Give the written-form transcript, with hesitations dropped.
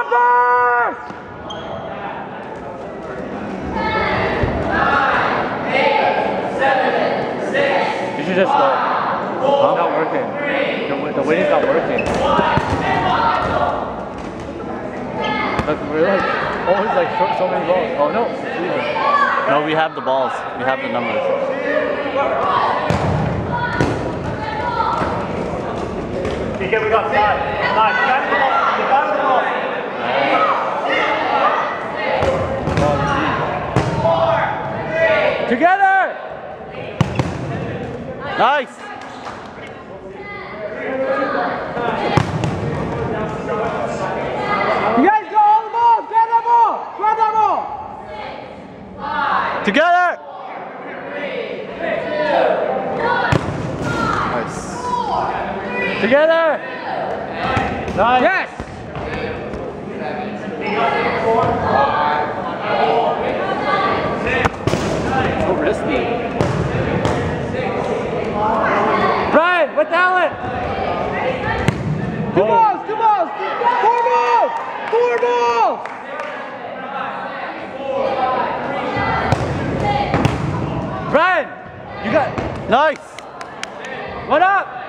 numbers! You should just go. It's not working. The weighting's not working. Look, we're like always like short so many balls. Oh no, it's leaving. No, we have the balls. We have the numbers. Okay, we got 5. Nice. You got the ball. Together! Nice! You guys go all the ball! Grab that ball! Grab that ball! Together! Nice. Together! Nice! Yes! So risky. Brian, with talent! 2 balls! 2 balls! 4 balls! 4 balls! Brian, you got... Nice! What up?